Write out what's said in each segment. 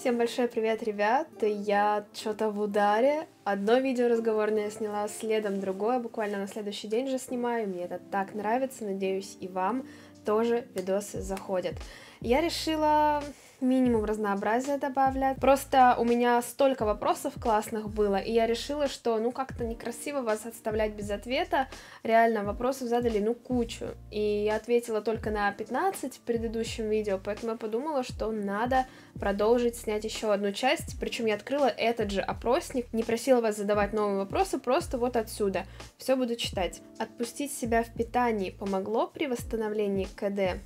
Всем большой привет, ребят! Я что-то в ударе. Одно видео разговорное я сняла, следом другое, буквально на следующий день же снимаю. Мне это так нравится, надеюсь, и вам тоже видосы заходят. Я решила минимум разнообразия добавлять. Просто у меня столько вопросов классных было, и я решила, что как-то некрасиво вас оставлять без ответа. Реально, вопросов задали кучу. И я ответила только на 15 в предыдущем видео, поэтому я подумала, что надо продолжить снять еще одну часть. Причем я открыла этот же опросник, не просила вас задавать новые вопросы, просто вот отсюда. Все буду читать. Отпустить себя в питании помогло при восстановлении КД?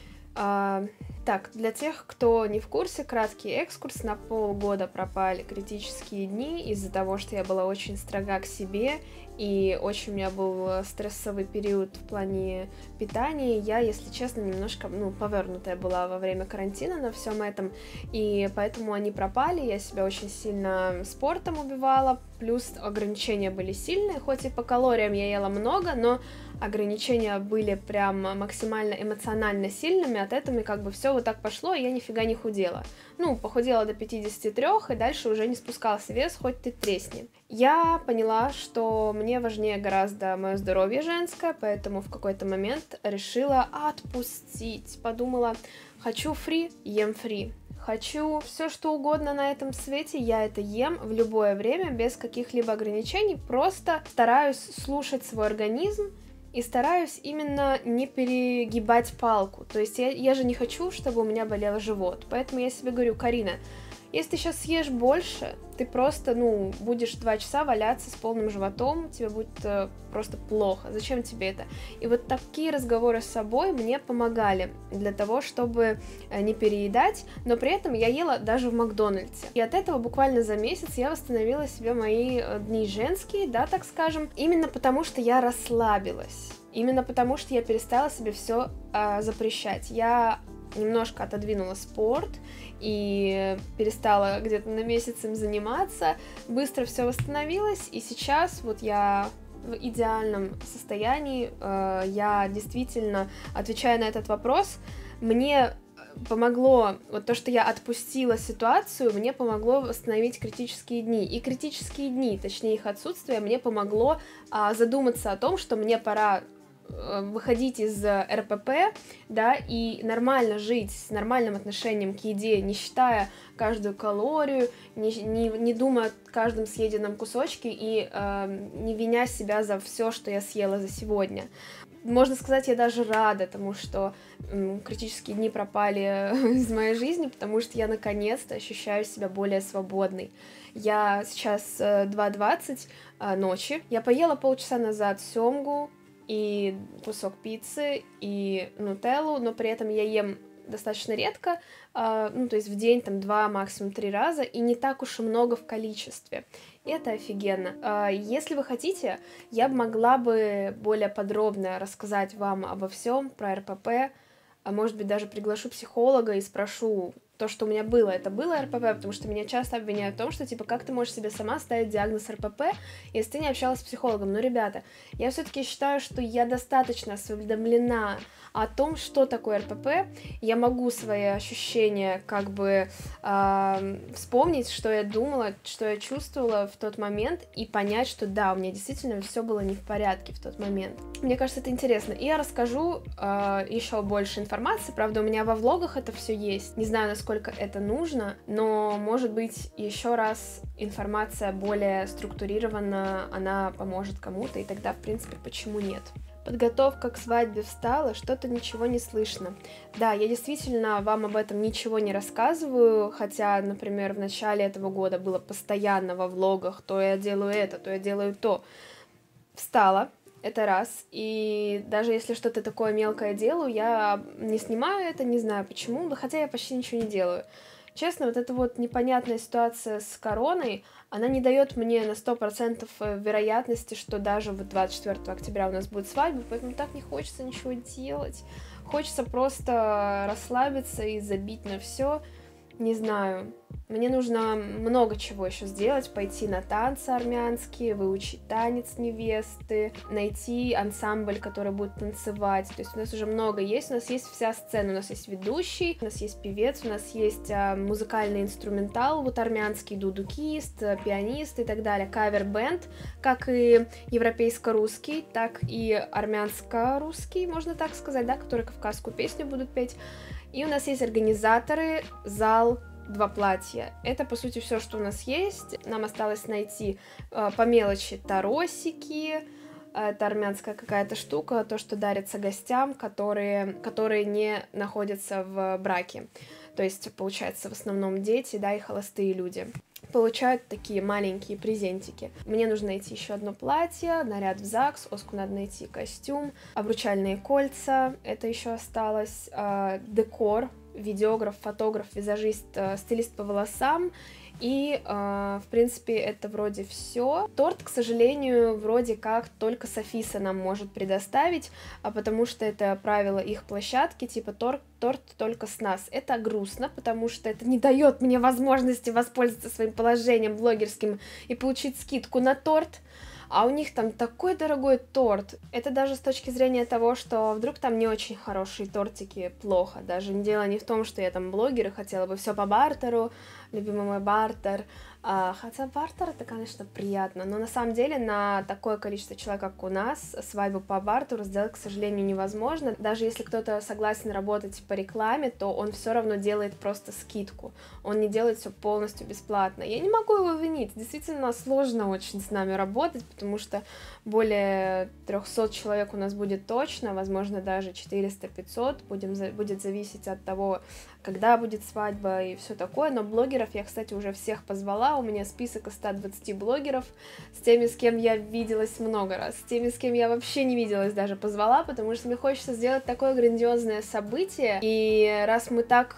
Так, для тех, кто не в курсе, краткий экскурс. На полгода пропали критические дни из-за того, что я была очень строга к себе, и очень у меня был стрессовый период в плане питания. Я, если честно, немножко, повернутая была во время карантина на всем этом, и поэтому они пропали. Я себя очень сильно спортом убивала, плюс ограничения были сильные, хоть и по калориям я ела много, но ограничения были прям максимально эмоционально сильными, от этого все вот так пошло, и я нифига не худела. Похудела до 53, и дальше уже не спускался вес, хоть ты тресни. Я поняла, что мне важнее гораздо мое здоровье женское, поэтому в какой-то момент решила отпустить. Подумала, хочу фри, ем фри. Хочу все, что угодно на этом свете, я это ем в любое время, без каких-либо ограничений, просто стараюсь слушать свой организм, и стараюсь именно не перегибать палку. То есть я же не хочу, чтобы у меня болел живот. Поэтому я себе говорю, Карина, если ты сейчас съешь больше, ты просто, будешь 2 часа валяться с полным животом, тебе будет просто плохо. Зачем тебе это? И вот такие разговоры с собой мне помогали для того, чтобы не переедать, но при этом я ела даже в Макдональдсе. И от этого буквально за месяц я восстановила себе мои дни женские, да, так скажем, именно потому что я расслабилась. Именно потому что я перестала себе все запрещать. Я немножко отодвинула спорт и перестала где-то на месяц им заниматься, быстро все восстановилось, и сейчас вот я в идеальном состоянии, я действительно, отвечая на этот вопрос, мне помогло, вот то, что я отпустила ситуацию, мне помогло восстановить критические дни, и критические дни, точнее их отсутствие, мне помогло задуматься о том, что мне пора выходить из РПП, да, и нормально жить с нормальным отношением к еде, не считая каждую калорию, не думая о каждом съеденном кусочке и не виня себя за все, что я съела за сегодня. Можно сказать, я даже рада тому, что критические дни пропали из моей жизни, потому что я наконец-то ощущаю себя более свободной. Я сейчас 2:20 ночи, я поела полчаса назад семгу, и кусок пиццы, и нутеллу, но при этом я ем достаточно редко, то есть в день 2, максимум 3 раза, и не так уж и много в количестве. И это офигенно. Если вы хотите, я бы могла бы более подробно рассказать вам обо всем про РПП, может быть, даже приглашу психолога и спрошу, то, что у меня было, это было РПП, потому что меня часто обвиняют в том, что, как ты можешь себе сама ставить диагноз РПП, если ты не общалась с психологом. Но, ребята, я все-таки считаю, что я достаточно осведомлена о том, что такое РПП, я могу свои ощущения вспомнить, что я думала, что я чувствовала в тот момент, и понять, что да, у меня действительно все было не в порядке в тот момент. Мне кажется, это интересно. И я расскажу еще больше информации, правда, у меня во влогах это все есть, не знаю, насколько это нужно, но, может быть, еще раз информация более структурирована, она поможет кому-то, и тогда, в принципе, почему нет? Подготовка к свадьбе встала, что-то ничего не слышно. Да, я действительно вам об этом ничего не рассказываю, хотя, например, в начале этого года было постоянно во влогах, то я делаю это, то я делаю то. Встала, это раз, и даже если что-то такое мелкое делаю, я не снимаю это, не знаю почему, хотя я почти ничего не делаю. Честно, вот эта вот непонятная ситуация с короной, она не дает мне на 100% вероятности, что даже вот 24 октября у нас будет свадьба, поэтому так не хочется ничего делать. Хочется просто расслабиться и забить на все. Не знаю. Мне нужно много чего еще сделать, пойти на танцы армянские, выучить танец невесты, найти ансамбль, который будет танцевать. То есть у нас уже много есть, у нас есть вся сцена, у нас есть ведущий, у нас есть певец, у нас есть музыкальный инструментал, вот армянский дудукист, пианист и так далее, кавер-бенд, как и европейско-русский, так и армянско-русский, можно так сказать, да, которые кавказскую песню будут петь. И у нас есть организаторы, зал, 2 платья. Это, по сути, все, что у нас есть. Нам осталось найти по мелочи таросики. Это армянская какая-то штука, то, что дарится гостям, которые не находятся в браке. То есть, получается, в основном дети, да, и холостые люди получают такие маленькие презентики. Мне нужно найти еще одно платье, наряд в ЗАГС, Оску надо найти костюм, обручальные кольца, это еще осталось, декор, видеограф, фотограф, визажист, стилист по волосам. И, в принципе, это вроде все. Торт, к сожалению, вроде как только Софиса нам может предоставить, потому что это правило их площадки, типа торт только с нас. Это грустно, потому что это не дает мне возможности воспользоваться своим положением блогерским и получить скидку на торт. А у них там такой дорогой торт. Это даже с точки зрения того, что вдруг там не очень хорошие тортики, плохо. Даже дело не в том, что я там блогер и хотела бы все по бартеру, любимый мой бартер. Хотя бартер это, конечно, приятно, но на самом деле на такое количество человек, как у нас, свадьбу по бартеру сделать, к сожалению, невозможно. Даже если кто-то согласен работать по рекламе, то он все равно делает просто скидку. Он не делает все полностью бесплатно. Я не могу его винить. Действительно сложно очень с нами работать, потому что более 300 человек у нас будет точно, возможно, даже 400-500. Будет зависеть от того, когда будет свадьба и все такое. Но блогеров я, кстати, уже всех позвала. У меня список из 120 блогеров. С теми, с кем я виделась много раз. С теми, с кем я вообще не виделась, даже позвала, потому что мне хочется сделать такое грандиозное событие. И раз мы так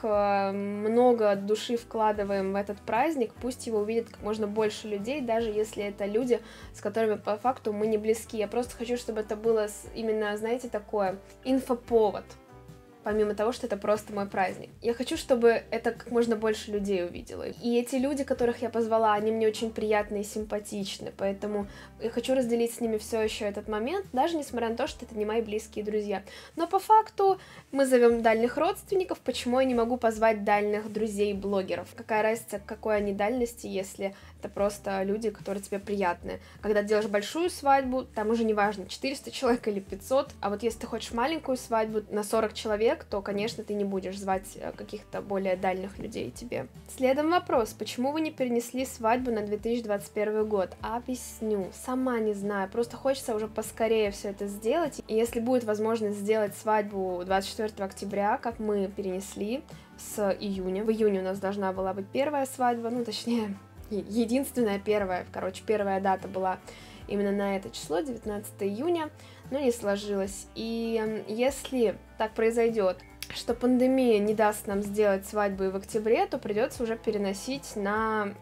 много души вкладываем в этот праздник, пусть его увидят как можно больше людей, даже если это люди, с которыми по факту мы не близки. Я просто хочу, чтобы это было именно, знаете, такое инфоповод. Помимо того, что это просто мой праздник. Я хочу, чтобы это как можно больше людей увидело. И эти люди, которых я позвала, они мне очень приятны и симпатичны, поэтому я хочу разделить с ними все еще этот момент, даже несмотря на то, что это не мои близкие друзья. Но по факту мы зовем дальних родственников, почему я не могу позвать дальних друзей-блогеров? Какая разница, какой они дальности, если это просто люди, которые тебе приятны. Когда делаешь большую свадьбу, там уже не важно, 400 человек или 500, а вот если ты хочешь маленькую свадьбу на 40 человек, то, конечно, ты не будешь звать каких-то более дальних людей тебе. Следом вопрос, почему вы не перенесли свадьбу на 2021 год? Объясню, сама не знаю, просто хочется уже поскорее все это сделать, и если будет возможность сделать свадьбу 24 октября, как мы перенесли с июня, в июне у нас должна была быть первая свадьба, ну, точнее, единственная первая дата была именно на это число, 19 июня, но не сложилось. И если так произойдет, что пандемия не даст нам сделать свадьбу и в октябре, то придется уже переносить на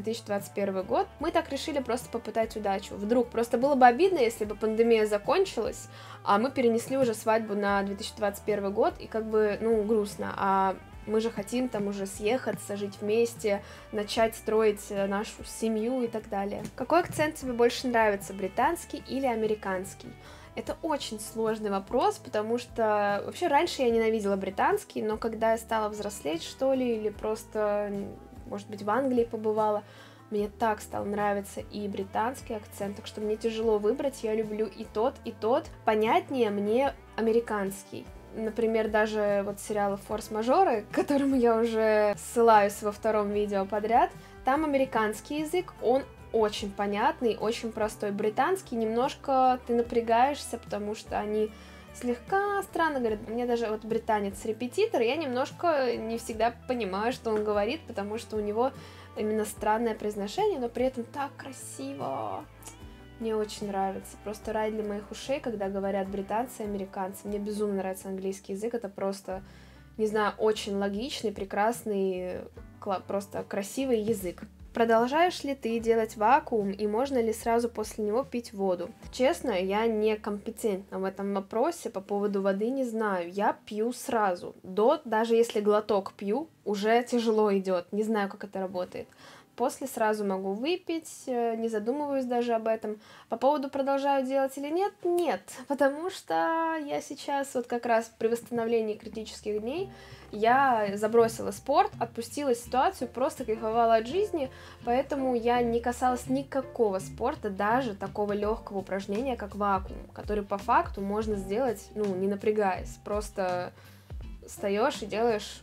2021 год. Мы так решили просто попытать удачу. Вдруг, просто было бы обидно, если бы пандемия закончилась, а мы перенесли уже свадьбу на 2021 год, и как бы, ну, грустно, а мы же хотим там уже съехаться, жить вместе, начать строить нашу семью и так далее. Какой акцент тебе больше нравится, британский или американский? Это очень сложный вопрос, потому что вообще раньше я ненавидела британский, но когда я стала взрослеть, что ли, или просто, может быть, в Англии побывала, мне так стал нравиться и британский акцент, так что мне тяжело выбрать, я люблю и тот, и тот. Понятнее мне американский. Например, даже вот сериалы «Форс-мажоры», к которому я уже ссылаюсь во втором видео подряд, там американский язык, он очень понятный, очень простой. Британский немножко ты напрягаешься, потому что они слегка странно говорят. Мне даже вот британец-репетитор, я немножко не всегда понимаю, что он говорит, потому что у него именно странное произношение, но при этом так красиво. Мне очень нравится. Просто рай для моих ушей, когда говорят британцы и американцы. Мне безумно нравится английский язык. Это просто, не знаю, очень логичный, прекрасный, просто красивый язык. Продолжаешь ли ты делать вакуум и можно ли сразу после него пить воду? Честно, я не компетентна в этом вопросе, по поводу воды не знаю. Я пью сразу. Даже если глоток пью, уже тяжело идет. Не знаю, как это работает. После сразу могу выпить, не задумываюсь даже об этом. По поводу продолжаю делать или нет? Нет, потому что я сейчас вот как раз при восстановлении критических дней я забросила спорт, отпустила ситуацию, просто кайфовала от жизни, поэтому я не касалась никакого спорта, даже такого легкого упражнения, как вакуум, который по факту можно сделать, не напрягаясь, просто встаешь и делаешь...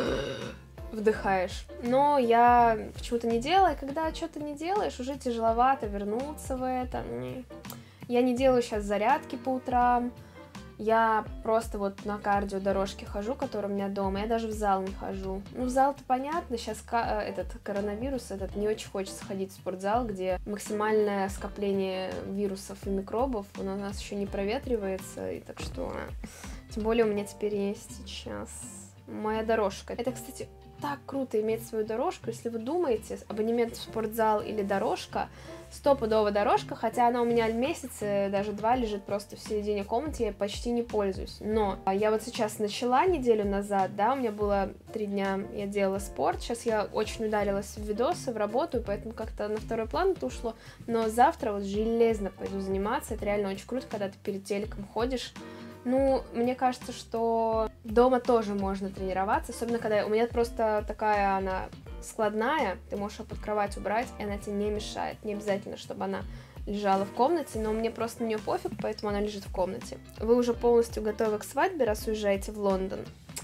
вдыхаешь. Но я почему-то не делаю, и когда что-то не делаешь, уже тяжеловато вернуться в это. Я не делаю сейчас зарядки по утрам, я просто вот на кардиодорожке хожу, которая у меня дома, я даже в зал не хожу. В зал-то понятно, сейчас этот коронавирус, не очень хочется ходить в спортзал, где максимальное скопление вирусов и микробов, он у нас еще не проветривается, и так что... Тем более у меня теперь есть сейчас моя дорожка. Это, кстати, так круто иметь свою дорожку, если вы думаете, абонемент в спортзал или дорожка, стопудово дорожка, хотя она у меня месяц, даже 2 лежит просто в середине комнаты, я почти не пользуюсь, но я вот сейчас начала неделю назад, у меня было 3 дня, я делала спорт, сейчас я очень ударилась в видосы, в работу, поэтому как-то на второй план это ушло, но завтра вот железно пойду заниматься, это реально очень круто, когда ты перед телеком ходишь. Мне кажется, что дома тоже можно тренироваться, особенно когда у меня просто такая она складная, ты можешь ее под кровать убрать, и она тебе не мешает, не обязательно, чтобы она лежала в комнате, но мне просто на нее пофиг, поэтому она лежит в комнате. Вы уже полностью готовы к свадьбе, раз уезжаете в Лондон?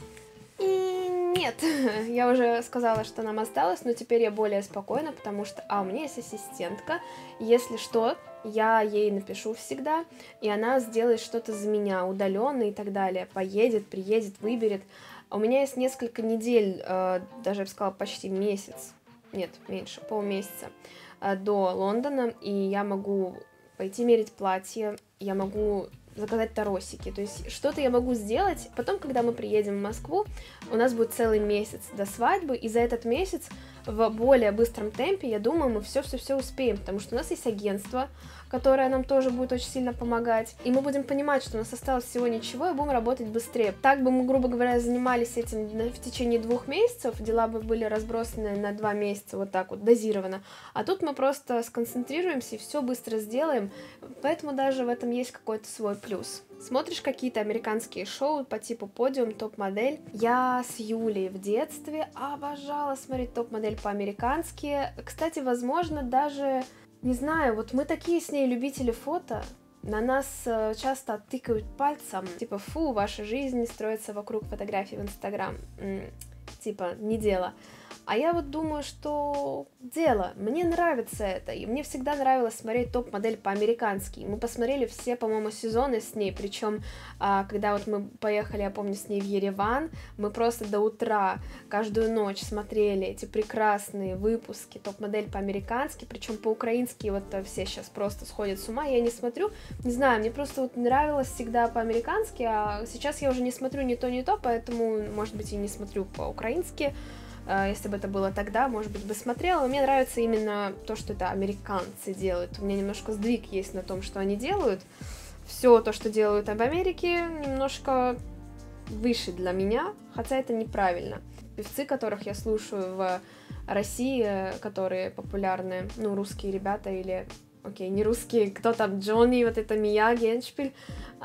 И нет, я уже сказала, что нам осталось, но теперь я более спокойна, потому что, у меня есть ассистентка, если что, я ей напишу всегда, и она сделает что-то за меня, удаленно и так далее, поедет, приедет, выберет. У меня есть несколько недель, даже, я бы сказала, почти месяц, нет, меньше, полмесяца до Лондона, и я могу пойти мерить платье, я могу заказать таросики, то есть что-то я могу сделать, потом, когда мы приедем в Москву, у нас будет целый месяц до свадьбы, и за этот месяц в более быстром темпе, я думаю, мы все-все-все успеем, потому что у нас есть агентство, которое нам тоже будет очень сильно помогать, и мы будем понимать, что у нас осталось всего ничего, и будем работать быстрее. Так бы мы, грубо говоря, занимались этим в течение 2 месяцев, дела бы были разбросаны на 2 месяца вот так вот, дозированно, а тут мы просто сконцентрируемся и все быстро сделаем, поэтому даже в этом есть какой-то свой плюс. Смотришь какие-то американские шоу по типу «Подиум», «Топ-модель». Я с Юлей в детстве обожала смотреть «Топ-модель» по-американски. Кстати, возможно, даже, не знаю, вот мы такие с ней любители фото, на нас часто тыкают пальцем, типа «Фу, ваша жизнь строится вокруг фотографий в Инстаграм». Типа, не дело. А я вот думаю, что дело, мне нравится это, и мне всегда нравилось смотреть топ-модель по-американски. Мы посмотрели все, по-моему, сезоны с ней, причем, когда вот мы поехали, я помню, с ней в Ереван, мы просто до утра, каждую ночь смотрели эти прекрасные выпуски топ-модель по-американски, причем по-украински вот все сейчас просто сходят с ума, я не смотрю, не знаю, мне просто вот нравилось всегда по-американски, а сейчас я уже не смотрю ни то, ни то, поэтому, может быть, и не смотрю по-украински. Если бы это было тогда, может быть, бы смотрела. Но мне нравится именно то, что это американцы делают. У меня немножко сдвиг есть на том, что они делают. Все то, что делают в Америке, немножко выше для меня, хотя это неправильно. Певцы, которых я слушаю в России, которые популярны, русские ребята или, не русские, кто там, Джонни, вот это Мияги, Эндшпиль,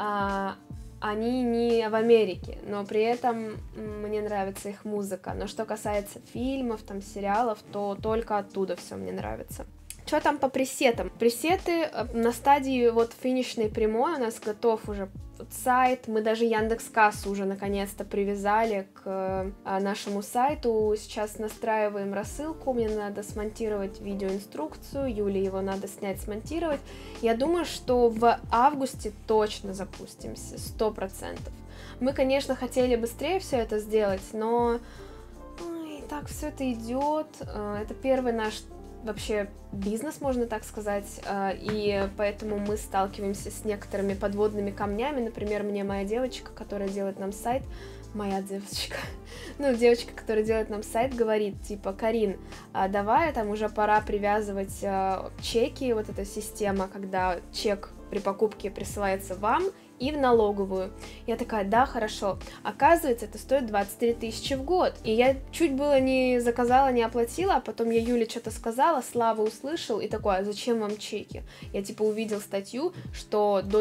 они не в Америке, но при этом мне нравится их музыка. Но что касается фильмов, сериалов, то только оттуда все мне нравится. Что там по пресетам? Пресеты на стадии финишной прямой, у нас готов уже сайт, мы даже Яндекс.Кассу уже наконец-то привязали к нашему сайту, сейчас настраиваем рассылку, мне надо смонтировать видеоинструкцию, Юле его надо снять, смонтировать. Я думаю, что в августе точно запустимся, 100%. Мы, конечно, хотели быстрее все это сделать, но так все это идет, это первый наш вообще бизнес, можно так сказать, и поэтому мы сталкиваемся с некоторыми подводными камнями. Например, мне моя девочка, которая делает нам сайт, моя девочка, ну, девочка, которая делает нам сайт, говорит, типа, Карин, давай, там уже пора привязывать чеки, вот эта система, когда чек при покупке присылается вам и в налоговую. Я такая, да, хорошо. Оказывается, это стоит 23 тысячи в год. И я чуть было не заказала, не оплатила, а потом я Юле что-то сказала, Слава услышал и такой, а зачем вам чеки? Я типа увидел статью, что до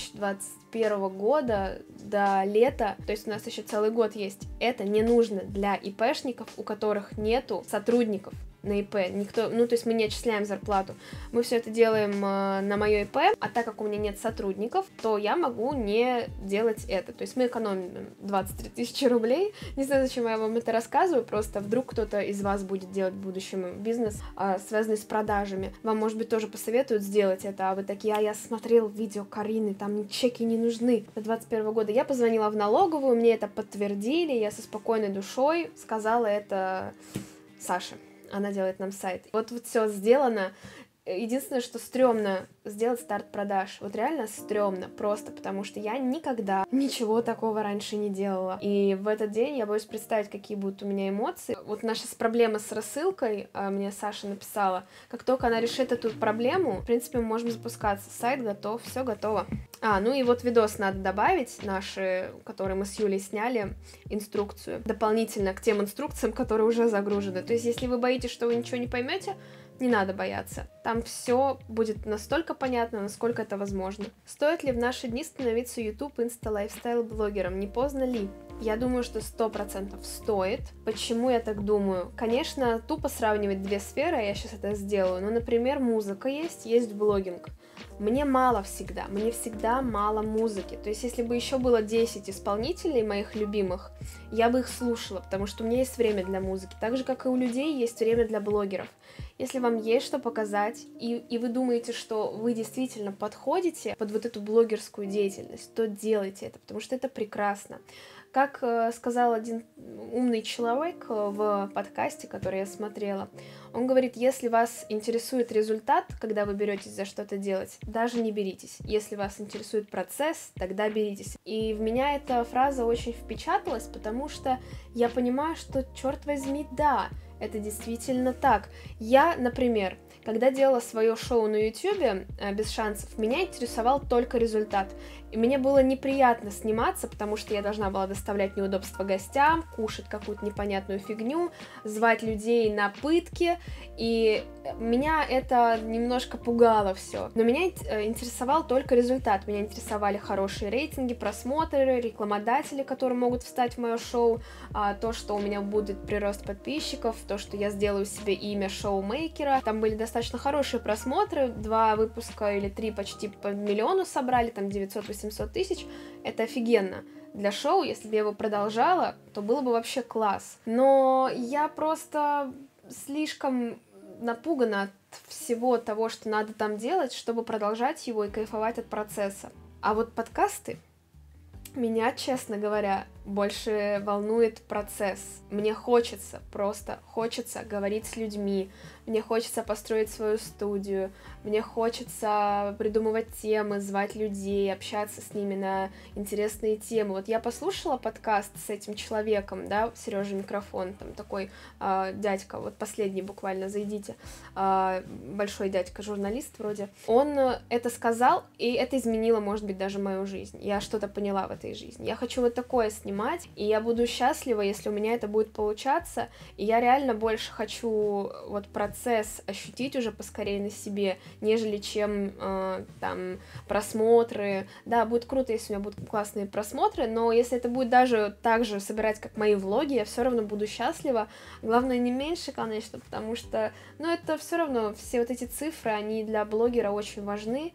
2021 года, до лета, то есть у нас еще целый год есть, это не нужно для ИПшников, у которых нету сотрудников на ИП, никто, ну, то есть мы не отчисляем зарплату, мы все это делаем на мое ИП, а так как у меня нет сотрудников, то я могу не делать это, то есть мы экономим 23 тысячи рублей, не знаю, зачем я вам это рассказываю, просто вдруг кто-то из вас будет делать в будущем бизнес, связанный с продажами, вам, может быть, тоже посоветуют сделать это, а вы такие, я смотрел видео Карины, там чеки не нужны до 2021 года, я позвонила в налоговую, мне это подтвердили, я со спокойной душой сказала это Саше. Она делает нам сайт. Вот все сделано. Единственное, что стрёмно сделать старт продаж. Вот реально стрёмно, просто потому что я никогда ничего такого раньше не делала. И в этот день я боюсь представить, какие будут у меня эмоции. Вот наша проблема с рассылкой, мне Саша написала, как только она решит эту проблему, в принципе, мы можем запускаться. Сайт готов, все готово. Ну и вот видос надо добавить, наши, которые мы с Юлей сняли, инструкцию, дополнительно к тем инструкциям, которые уже загружены. То есть, если вы боитесь, что вы ничего не поймете, не надо бояться. Там все будет настолько понятно, насколько это возможно. Стоит ли в наши дни становиться YouTube, Insta, лайфстайл блогером? Не поздно ли? Я думаю, что 100% стоит. Почему я так думаю? Конечно, тупо сравнивать две сферы, я сейчас это сделаю. Но, например, музыка есть блогинг. Мне мало всегда, мне всегда мало музыки. То есть, если бы еще было 10 исполнителей моих любимых, я бы их слушала, потому что у меня есть время для музыки. Так же, как и у людей есть время для блогеров. Если вам есть что показать, и вы думаете, что вы действительно подходите под вот эту блогерскую деятельность, то делайте это, потому что это прекрасно. Как сказал один умный человек в подкасте, который я смотрела, он говорит, если вас интересует результат, когда вы беретесь за что-то делать, даже не беритесь. Если вас интересует процесс, тогда беритесь. И в меня эта фраза очень впечаталась, потому что я понимаю, что, черт возьми, да, это действительно так. Я, например, когда делала свое шоу на YouTube «Без шансов», меня интересовал только результат. И мне было неприятно сниматься, потому что я должна была доставлять неудобства гостям, кушать какую-то непонятную фигню, звать людей на пытки, и меня это немножко пугало все. Но меня интересовал только результат, меня интересовали хорошие рейтинги, просмотры, рекламодатели, которые могут встать в мое шоу, то, что у меня будет прирост подписчиков, то, что я сделаю себе имя шоумейкера. Там были достаточно хорошие просмотры, 2 выпуска или 3 почти по миллиону собрали, там 900-800 тысяч, это офигенно. Для шоу, если бы я его продолжала, то было бы вообще класс. Но я просто слишком напугана от всего того, что надо там делать, чтобы продолжать его и кайфовать от процесса. А вот подкасты меня, честно говоря, больше волнует процесс. Мне просто хочется говорить с людьми, мне хочется построить свою студию, мне хочется придумывать темы, звать людей, общаться с ними на интересные темы. Вот я послушала подкаст с этим человеком, да, Сережа Микрофон, там такой дядька, вот последний буквально, зайдите, большой дядька, журналист вроде. Он это сказал, и это изменило, может быть, даже мою жизнь. Я что-то поняла в этой жизни. Я хочу вот такое снимать, и я буду счастлива, если у меня это будет получаться, и я реально больше хочу вот процесс ощутить уже поскорее на себе, нежели чем там просмотры. Да, будет круто, если у меня будут классные просмотры, но если это будет даже так же собирать, как мои влоги, я все равно буду счастлива. Главное, не меньше, конечно, потому что, ну, это все равно, все вот эти цифры, они для блогера очень важны,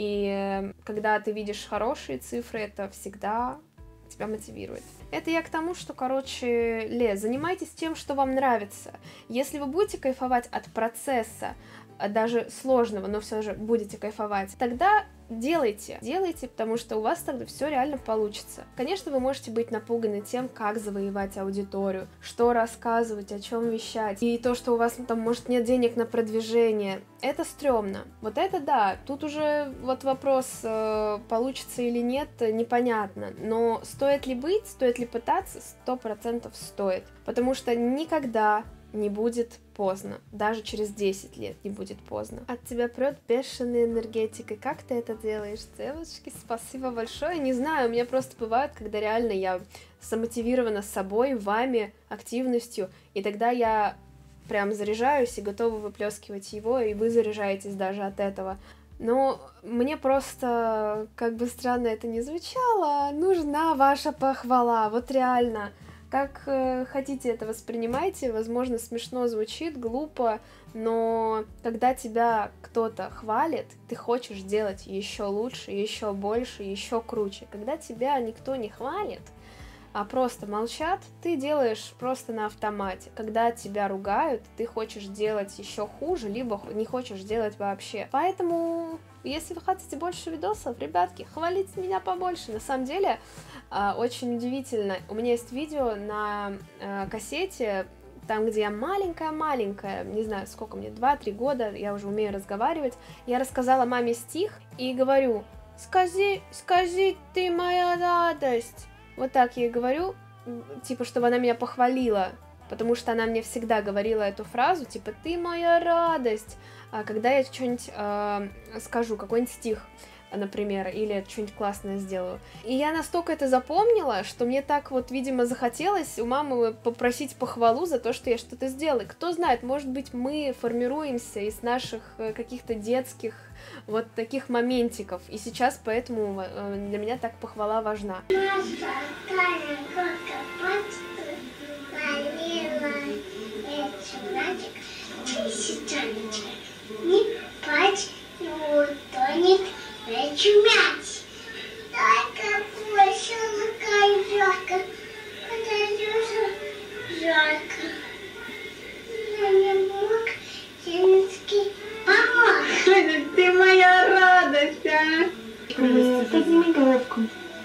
и когда ты видишь хорошие цифры, это всегда тебя мотивирует. Это я к тому, что, короче, занимайтесь тем, что вам нравится. Если вы будете кайфовать от процесса, даже сложного, но все же будете кайфовать, тогда делайте, потому что у вас тогда все реально получится. Конечно, вы можете быть напуганы тем, как завоевать аудиторию, что рассказывать, о чем вещать, и то, что у вас там, может, нет денег на продвижение. Это стрёмно. Вот это да, тут уже вот вопрос, получится или нет, непонятно. Но стоит ли быть, стоит ли пытаться, 100% стоит. Потому что никогда не будет поздно. Даже через 10 лет не будет поздно. От тебя прет бешеной энергетикой. Как ты это делаешь, девочки? Спасибо большое. Не знаю, у меня просто бывает, когда реально я замотивирована собой, вами, активностью, и тогда я прям заряжаюсь и готова выплескивать его, и вы заряжаетесь даже от этого. Но мне просто, как бы странно это ни звучало, нужна ваша похвала, вот реально. Как хотите это воспринимайте, возможно, смешно звучит, глупо, но когда тебя кто-то хвалит, ты хочешь делать еще лучше, еще больше, еще круче. Когда тебя никто не хвалит, а просто молчат, ты делаешь просто на автомате. Когда тебя ругают, ты хочешь делать еще хуже, либо не хочешь делать вообще. Поэтому, если вы хотите больше видосов, ребятки, хвалите меня побольше. На самом деле, очень удивительно. У меня есть видео на кассете, там, где я маленькая, не знаю, сколько мне, 2-3 года, я уже умею разговаривать. Я рассказала маме стих и говорю: скажи, ты моя радость. Вот так я ей говорю, типа, чтобы она меня похвалила, потому что она мне всегда говорила эту фразу, типа, ты моя радость, когда я что-нибудь скажу, какой-нибудь стих, например, или что-нибудь классное сделаю. И я настолько это запомнила, что мне так вот, видимо, захотелось у мамы попросить похвалу за то, что я что-то сделала. Кто знает, может быть, мы формируемся из наших каких-то детских вот таких моментиков. И сейчас поэтому для меня так похвала важна. Чумять! Только больше лукай жарко, жарко. Я не мог Семецкий помочь. Ты моя радость, а? Подними головку.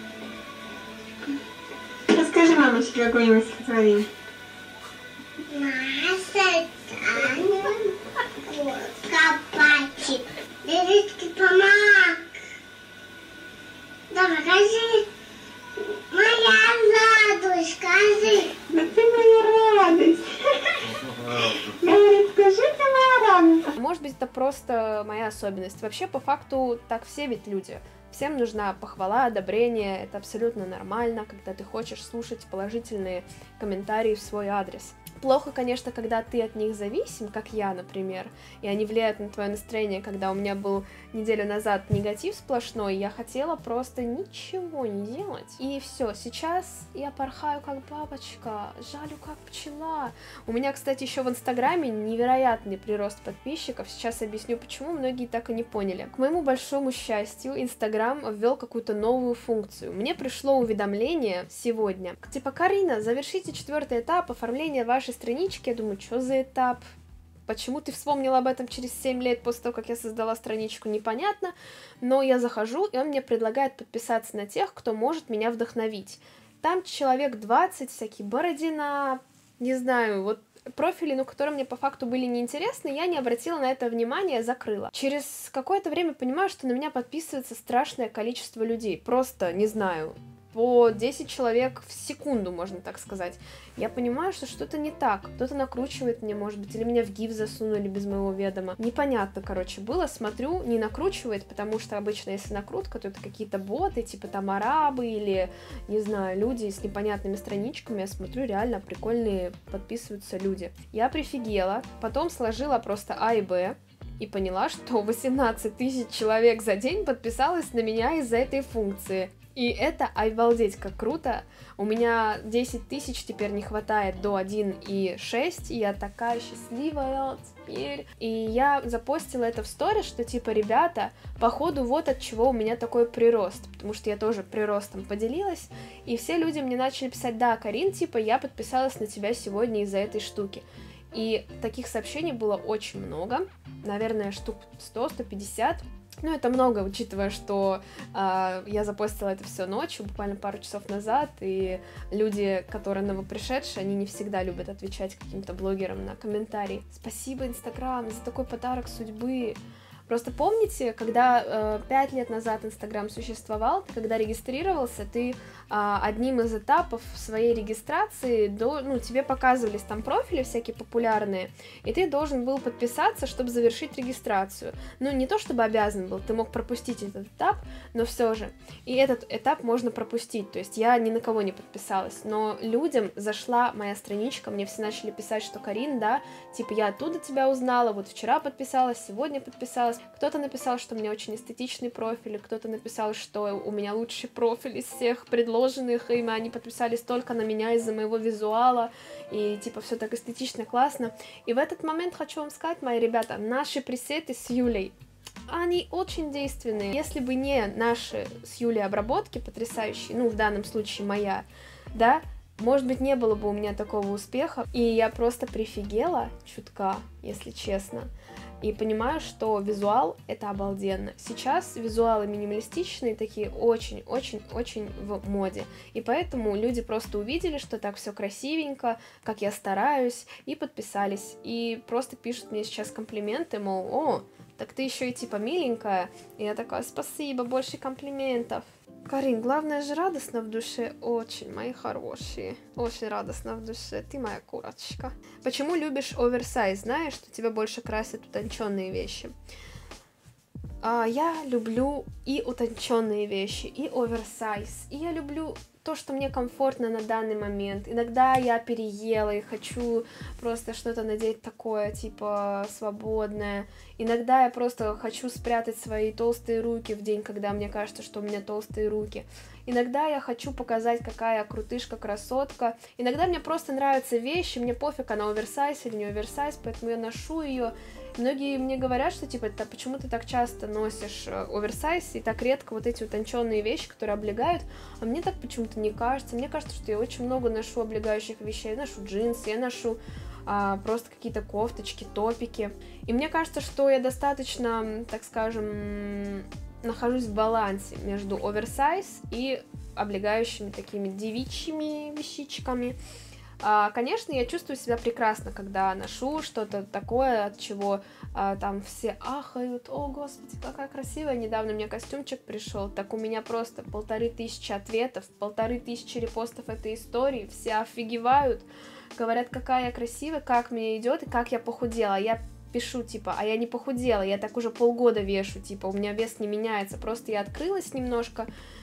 Расскажи мамочке какое-нибудь стихотворение. Наша Таня, копатик, Семецкий помог. Давай, скажи, моя радость, скажи. Да ты моя радость. Говорит, скажи, ты моя радость. Может быть, это просто моя особенность. Вообще, по факту, так все ведь люди. Всем нужна похвала, одобрение, это абсолютно нормально, когда ты хочешь слушать положительные комментарии в свой адрес. Плохо, конечно, когда ты от них зависим, как я, например, и они влияют на твое настроение, когда у меня был неделю назад негатив сплошной, я хотела просто ничего не делать, и все, сейчас я порхаю как бабочка, жалю как пчела. У меня, кстати, еще в Инстаграме невероятный прирост подписчиков, сейчас объясню почему, многие так и не поняли. К моему большому счастью, Инстаграм ввел какую-то новую функцию. Мне пришло уведомление сегодня, типа: Карина, завершите 4-й этап оформления вашей странички. Я думаю, что за этап? Почему ты вспомнила об этом через 7 лет после того, как я создала страничку, непонятно. Но я захожу, и он мне предлагает подписаться на тех, кто может меня вдохновить. Там человек 20, всякие Бородина, не знаю, вот профили, но которые мне по факту были неинтересны, я не обратила на это внимания, закрыла. Через какое-то время понимаю, что на меня подписывается страшное количество людей. Просто, не знаю, по 10 человек в секунду, можно так сказать. Я понимаю, что что-то не так. Кто-то накручивает мне, может быть, или меня в гиф засунули без моего ведома. Непонятно, короче, было. Смотрю, не накручивает, потому что обычно, если накрутка, то это какие-то боты, типа там арабы или, не знаю, люди с непонятными страничками. Я смотрю, реально прикольные подписываются люди. Я прифигела. Потом сложила просто А и Б. И поняла, что 18 тысяч человек за день подписалось на меня из-за этой функции. И это обалдеть как круто. У меня 10 тысяч теперь не хватает до 1,6, и я такая счастливая теперь. И я запостила это в сторис, что типа, ребята, походу вот от чего у меня такой прирост, потому что я тоже приростом поделилась, и все люди мне начали писать: да, Карин, типа, я подписалась на тебя сегодня из-за этой штуки. И таких сообщений было очень много, наверное, штук 100-150. Ну, это много, учитывая, что я запостила это все ночью, буквально пару часов назад, и люди, которые новопришедшие, они не всегда любят отвечать каким-то блогерам на комментарии. Спасибо, Инстаграм, за такой подарок судьбы. Просто помните, когда 5 лет назад Инстаграм существовал, ты когда регистрировался, ты одним из этапов своей регистрации, тебе показывались там профили всякие популярные, и ты должен был подписаться, чтобы завершить регистрацию. Ну, не то чтобы обязан был, ты мог пропустить этот этап, но все же. И этот этап можно пропустить, то есть я ни на кого не подписалась, но людям зашла моя страничка, мне все начали писать, что Карин, да, типа я оттуда тебя узнала, вот вчера подписалась, сегодня подписалась. Кто-то написал, что у меня очень эстетичный профиль, кто-то написал, что у меня лучший профиль из всех предложенных, и они подписались только на меня из-за моего визуала, и типа все так эстетично, классно. И в этот момент хочу вам сказать, мои ребята, наши пресеты с Юлей, они очень действенные. Если бы не наши с Юлей обработки потрясающие, ну, в данном случае моя, да, может быть, не было бы у меня такого успеха, и я просто прифигела чутка, если честно, и понимаю, что визуал — это обалденно. Сейчас визуалы минималистичные, такие очень-очень-очень в моде, и поэтому люди просто увидели, что так все красивенько, как я стараюсь, и подписались, и просто пишут мне сейчас комплименты, мол, о, так ты еще и типа миленькая, и я такая, спасибо, больше комплиментов. Карин, главное же радостно в душе, очень, мои хорошие, очень радостно в душе, ты моя курочка. Почему любишь оверсайз? Знаешь, что тебя больше красят утонченные вещи? Я люблю и утонченные вещи, и оверсайз, и я люблю то, что мне комфортно на данный момент. Иногда я переела и хочу просто что-то надеть такое, типа, свободное. Иногда я просто хочу спрятать свои толстые руки в день, когда мне кажется, что у меня толстые руки. Иногда я хочу показать, какая я крутышка, красотка. Иногда мне просто нравятся вещи, мне пофиг, она оверсайз или не оверсайз, поэтому я ношу ее. Многие мне говорят, что типа, почему ты так часто носишь оверсайз и так редко вот эти утонченные вещи, которые облегают, а мне так почему-то не кажется. Мне кажется, что я очень много ношу облегающих вещей, я ношу джинсы, я ношу просто какие-то кофточки, топики. И мне кажется, что я достаточно, так скажем, нахожусь в балансе между оверсайз и облегающими такими девичьими вещичками. Конечно, я чувствую себя прекрасно, когда ношу что-то такое, от чего там все ахают, о, господи, какая красивая, недавно мне костюмчик пришел, так у меня просто 1500 ответов, 1500 репостов этой истории, все офигевают, говорят, какая я красивая, как мне идет и как я похудела, я пишу, типа, а я не похудела, я так уже полгода вешу, типа, у меня вес не меняется, просто я открылась немножко,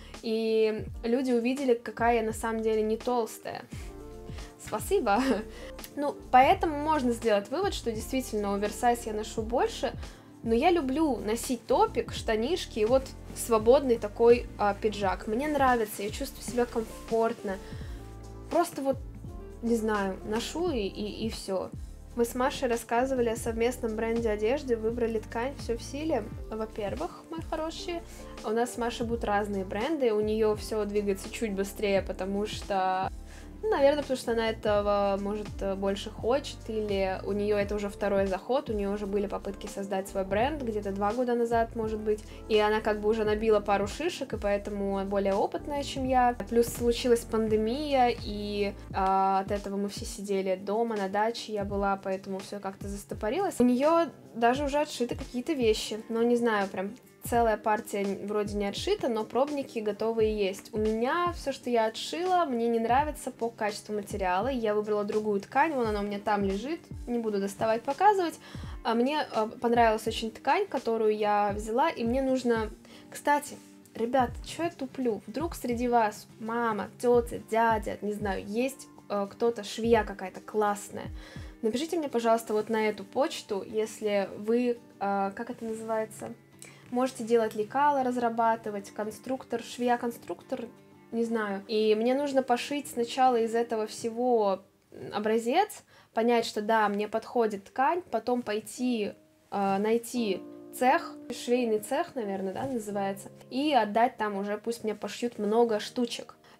и люди увидели, какая я на самом деле не толстая. Спасибо. Ну, поэтому можно сделать вывод, что действительно оверсайз я ношу больше, но я люблю носить топик, штанишки и вот свободный такой пиджак. Мне нравится, я чувствую себя комфортно. Просто вот, не знаю, ношу и все. Мы с Машей рассказывали о совместном бренде одежды, выбрали ткань «Все в силе». Во-первых, мои хорошие, у нас с Машей будут разные бренды, у нее все двигается чуть быстрее, потому что... Наверное, потому что она этого, может, больше хочет, или у нее это уже второй заход, у нее уже были попытки создать свой бренд, где-то 2 года назад, может быть, и она как бы уже набила пару шишек, и поэтому более опытная, чем я. Плюс случилась пандемия, и от этого мы все сидели дома, на даче я была, поэтому все как-то застопорилось. У нее даже уже отшиты какие-то вещи, но не знаю, прям... Целая партия вроде не отшита, но пробники готовые есть. У меня все, что я отшила, мне не нравится по качеству материала. Я выбрала другую ткань, вон она у меня там лежит, не буду доставать, показывать. Мне понравилась очень ткань, которую я взяла, и мне нужно... Кстати, ребят, что я туплю? Вдруг среди вас мама, тетя, дядя, не знаю, есть кто-то, швея какая-то классная. Напишите мне, пожалуйста, вот на эту почту, если вы... Как это называется? Можете делать лекала, разрабатывать, конструктор, швея-конструктор, не знаю. И мне нужно пошить сначала из этого всего образец, понять, что да, мне подходит ткань, потом пойти найти цех, швейный цех, наверное, да, называется, и отдать там уже, пусть мне пошьют много штучек.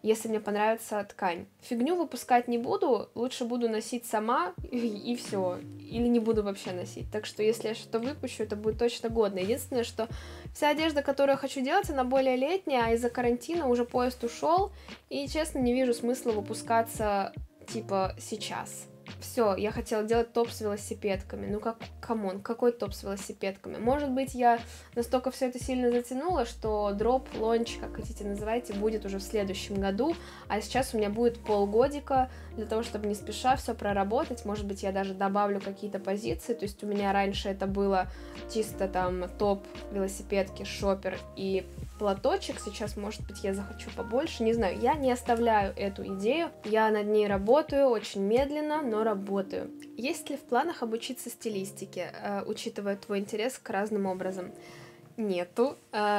если мне понравится ткань. Фигню выпускать не буду, лучше буду носить сама и все, или не буду вообще носить. Так что если я что-то выпущу, это будет точно годно. Единственное, что вся одежда, которую я хочу делать, она более летняя, а из-за карантина уже поезд ушел, и, честно, не вижу смысла выпускаться, типа, сейчас. Все, я хотела делать топ с велосипедками. Ну как, камон, какой топ с велосипедками? Может быть, я настолько все это сильно затянула, что дроп, лонч, как хотите называйте, будет уже в следующем году, а сейчас у меня будет полгодика для того, чтобы не спеша все проработать. Может быть, я даже добавлю какие-то позиции, то есть у меня раньше это было чисто там топ, велосипедки, шопер и платочек, сейчас, может быть, я захочу побольше, не знаю, я не оставляю эту идею, я над ней работаю очень медленно, но работаю. Есть ли в планах обучиться стилистике, учитывая твой интерес к разным образам? Нету,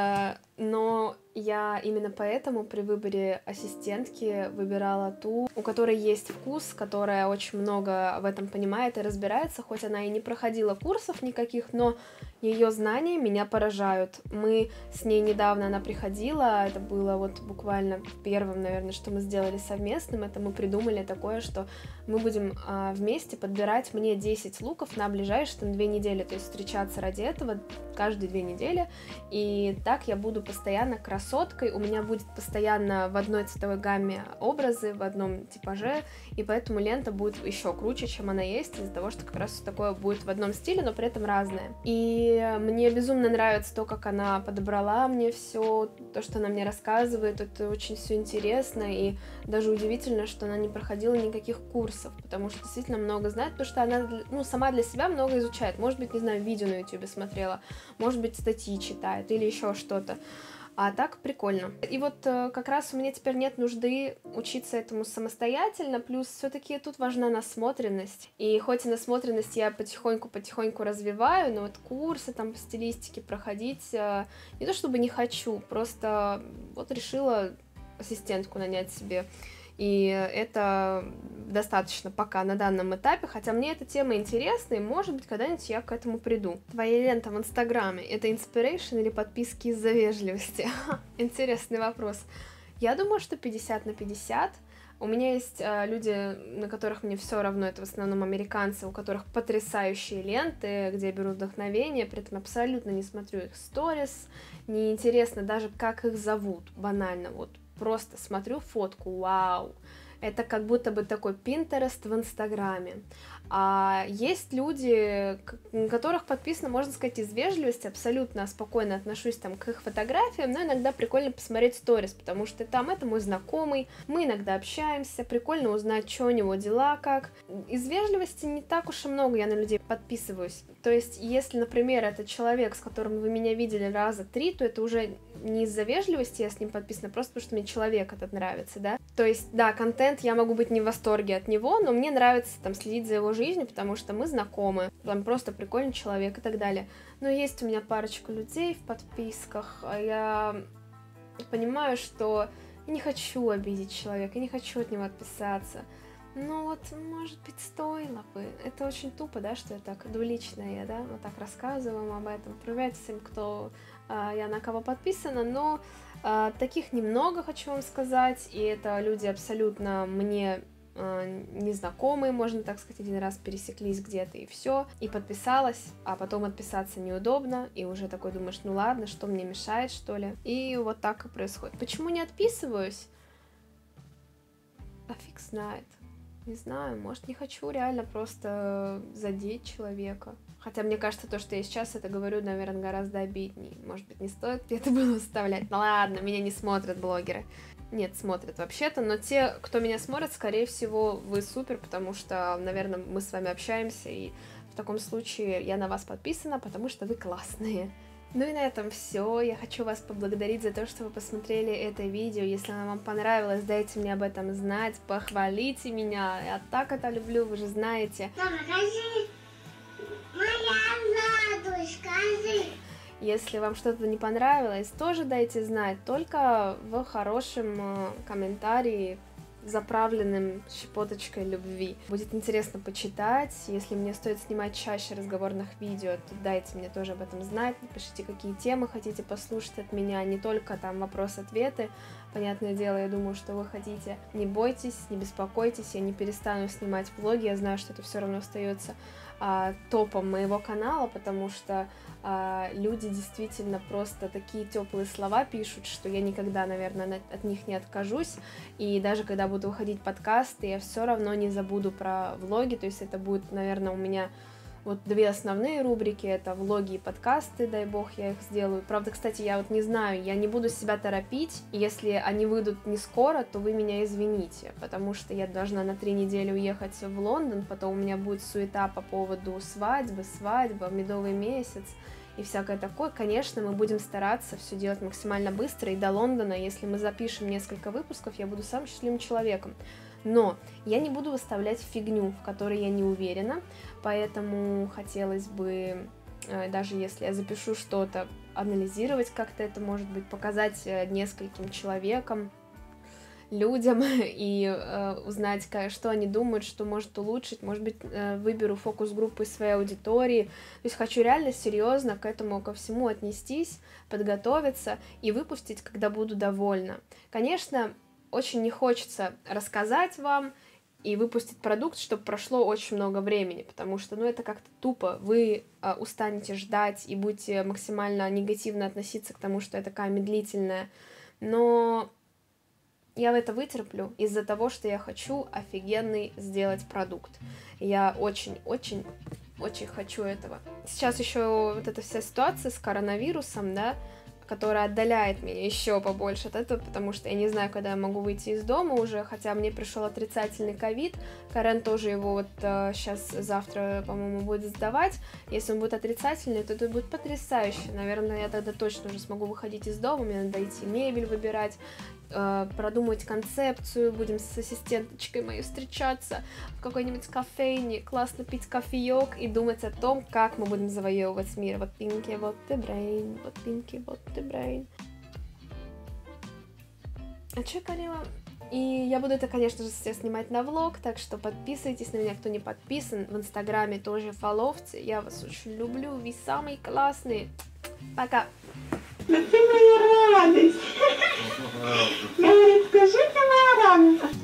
но я именно поэтому при выборе ассистентки выбирала ту, у которой есть вкус, которая очень много в этом понимает и разбирается, хоть она и не проходила курсов никаких, но ее знания меня поражают. Мы с ней недавно, она приходила, это было вот буквально первым, наверное, что мы сделали совместным, это мы придумали такое, что мы будем вместе подбирать мне 10 луков на ближайшие там 2 недели, то есть встречаться ради этого каждые 2 недели, и так я буду постоянно красоткой, у меня будет постоянно в одной цветовой гамме образы, в одном типаже, и поэтому лента будет еще круче, чем она есть, из-за того, что как раз такое будет в одном стиле, но при этом разное. И мне безумно нравится то, как она подобрала мне все, то, что она мне рассказывает, это очень все интересно, и даже удивительно, что она не проходила никаких курсов, потому что действительно много знает, потому что она, ну, сама для себя много изучает, может быть, не знаю, видео на YouTube смотрела, может быть, статьи читает или еще что-то. А так прикольно. И вот как раз у меня теперь нет нужды учиться этому самостоятельно, плюс все-таки тут важна насмотренность. И хоть и насмотренность я потихоньку развиваю, но вот курсы там по стилистике проходить не то чтобы не хочу, просто вот решила ассистентку нанять себе. И это достаточно пока на данном этапе, хотя мне эта тема интересна, и может быть когда-нибудь я к этому приду. Твоя лента в Инстаграме — это inspiration или подписки из-за вежливости? Интересный вопрос. Я думаю, что 50/50. У меня есть люди, на которых мне все равно, это в основном американцы, у которых потрясающие ленты, где я беру вдохновение, при этом абсолютно не смотрю их сторис, не интересно даже, как их зовут, банально, вот просто смотрю фотку, вау, это как будто бы такой Pinterest в Инстаграме. А есть люди, на которых подписано, можно сказать, из вежливости, абсолютно спокойно отношусь там к их фотографиям, но иногда прикольно посмотреть сторис, потому что там это мой знакомый, мы иногда общаемся, прикольно узнать, что у него дела, как. Из вежливости не так уж и много я на людей подписываюсь. То есть, если, например, это человек, с которым вы меня видели раза 3, то это уже не из-за вежливости я с ним подписана, просто потому что мне человек этот нравится, да. То есть, да, контент, я могу быть не в восторге от него, но мне нравится там следить за его жизнью, потому что мы знакомы, там просто прикольный человек и так далее. Но есть у меня парочка людей в подписках, а я понимаю, что я не хочу обидеть человека, я не хочу от него отписаться. Ну вот, может быть, стоило бы. Это очень тупо, да, что я так двуличная, да, вот так рассказываю об этом. Привет всем, кто я на кого подписана, но таких немного, хочу вам сказать, и это люди абсолютно мне незнакомые, можно так сказать, один раз пересеклись где-то и все, и подписалась, а потом отписаться неудобно, и уже такой думаешь, ну ладно, что мне мешает, что ли, и вот так и происходит. Почему не отписываюсь? А фиг знает. Не знаю, может, не хочу реально просто задеть человека. Хотя мне кажется, то, что я сейчас это говорю, наверное, гораздо обидней. Может быть, не стоит это было вставлять. Ну ладно, меня не смотрят блогеры. Нет, смотрят вообще-то, но те, кто меня смотрит, скорее всего, вы супер, потому что, наверное, мы с вами общаемся, и в таком случае я на вас подписана, потому что вы классные. Ну и на этом все. Я хочу вас поблагодарить за то, что вы посмотрели это видео. Если оно вам понравилось, дайте мне об этом знать, похвалите меня. Я так это люблю, вы же знаете. Мама, скажи, моя ладушка, скажи. Если вам что-то не понравилось, тоже дайте знать, только в хорошем комментарии, заправленным щепоточкой любви. Будет интересно почитать. Если мне стоит снимать чаще разговорных видео, то дайте мне тоже об этом знать. Напишите, какие темы хотите послушать от меня, не только там вопрос-ответы. Понятное дело, я думаю, что вы хотите. Не бойтесь, не беспокойтесь, я не перестану снимать влоги, я знаю, что это все равно остается топом моего канала, потому что люди действительно просто такие теплые слова пишут, что я никогда, наверное, от них не откажусь, и даже когда будут выходить подкасты, я все равно не забуду про влоги, то есть это будет, наверное, у меня вот две основные рубрики, это влоги и подкасты, дай бог, я их сделаю. Правда, кстати, я вот не знаю, я не буду себя торопить, если они выйдут не скоро, то вы меня извините, потому что я должна на 3 недели уехать в Лондон, потом у меня будет суета по поводу свадьба, медовый месяц и всякое такое. Конечно, мы будем стараться все делать максимально быстро, и до Лондона, если мы запишем несколько выпусков, я буду самым счастливым человеком. Но я не буду выставлять фигню, в которой я не уверена, поэтому хотелось бы, даже если я запишу что-то, анализировать как-то это, может быть, показать нескольким человекам, людям и узнать, что они думают, что может улучшить, может быть, выберу фокус-группу из своей аудитории, то есть хочу реально серьезно к этому, ко всему отнестись, подготовиться и выпустить, когда буду довольна. Конечно, очень не хочется рассказать вам и выпустить продукт, чтобы прошло очень много времени, потому что, это как-то тупо, вы устанете ждать и будете максимально негативно относиться к тому, что я такая медлительная, но я в это вытерплю из-за того, что я хочу офигенный сделать продукт. Я очень хочу этого. Сейчас еще вот эта вся ситуация с коронавирусом, да, которая отдаляет меня еще побольше от этого, потому что я не знаю, когда я могу выйти из дома уже, хотя мне пришел отрицательный ковид, Карен тоже его вот сейчас, завтра, по-моему, будет сдавать, если он будет отрицательный, то это будет потрясающе, наверное, я тогда точно уже смогу выходить из дома, мне надо идти мебель выбирать, продумать концепцию, будем с ассистенточкой моей встречаться в какой-нибудь кофейне, классно пить кофеек и думать о том, как мы будем завоевывать мир. Вот Pinky, вот the brain, вот Pinky, вот the brain. А что я говорила? И я буду это, конечно же, все снимать на влог, так что подписывайтесь на меня, кто не подписан. В инстаграме тоже фоловьте. Я вас очень люблю, вы самые классные. Пока! Да ты моя радость. Говорит, скажи, ты моя радость.